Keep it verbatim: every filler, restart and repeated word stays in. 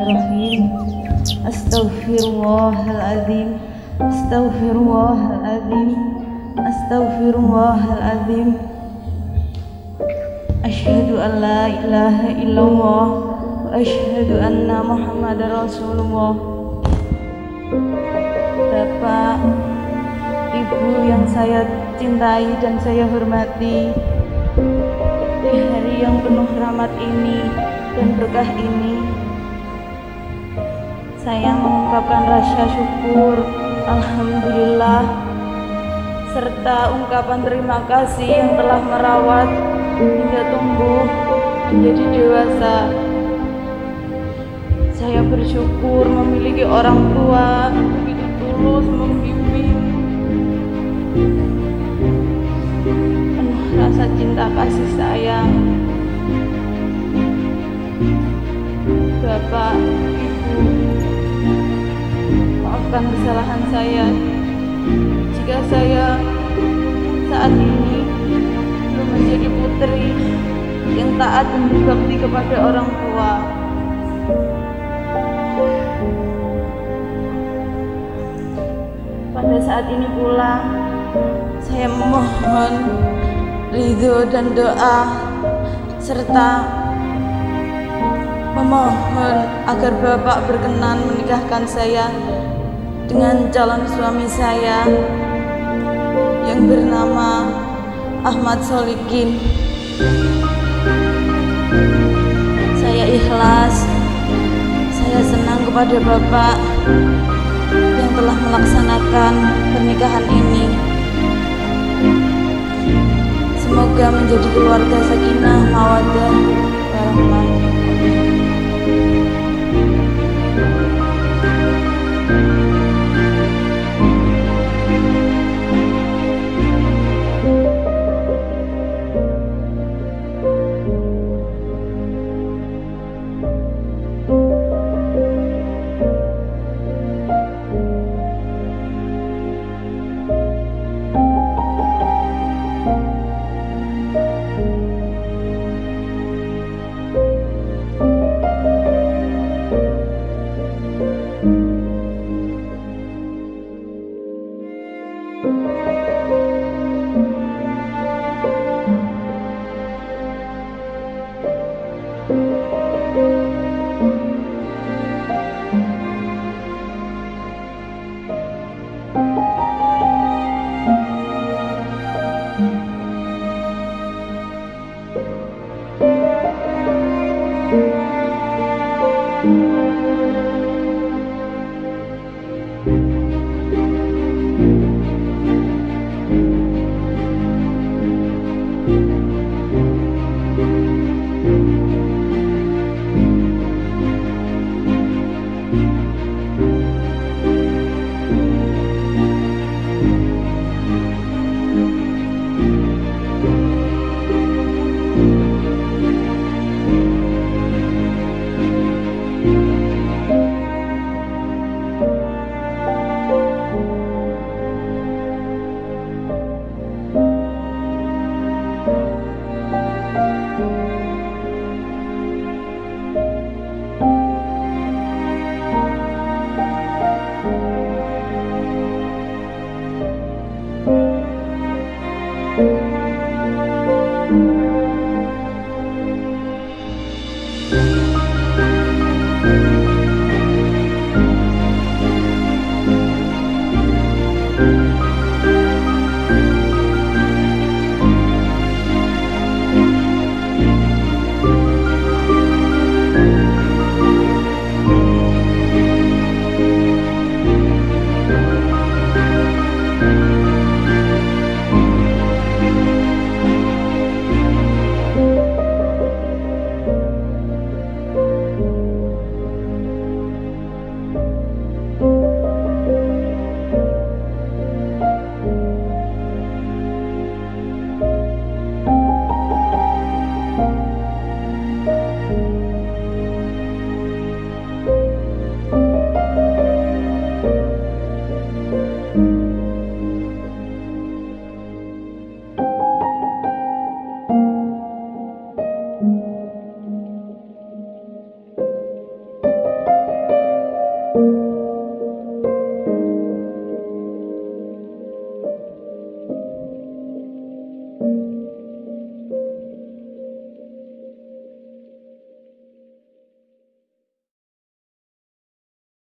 Bismillahirrahmanirrahim. Astaghfirullahaladzim. Astaghfirullahaladzim. Astaghfirullahaladzim. Asyhadu an la ilaha illallah wa asyhadu anna Muhammadar Rasulullah. Bapak, Ibu yang saya cintai dan saya hormati, di hari yang penuh rahmat ini dan berkah ini, saya mengungkapkan rasa syukur, alhamdulillah, serta ungkapan terima kasih yang telah merawat hingga tumbuh menjadi dewasa. Saya bersyukur memiliki orang tua begitu tulus membimbing, penuh rasa cinta kasih sayang. Bapak, Ibu, maafkan kesalahan saya jika saya saat ini belum menjadi putri yang taat dan berbakti kepada orang tua. Pada saat ini pula saya memohon ridho dan doa serta memohon agar Bapak berkenan menikahkan saya dengan calon suami saya yang bernama Ahmad Solikin. Saya ikhlas, saya senang kepada Bapak yang telah melaksanakan pernikahan ini. Semoga menjadi keluarga sakinah, mawaddah, warahmah. Thank you.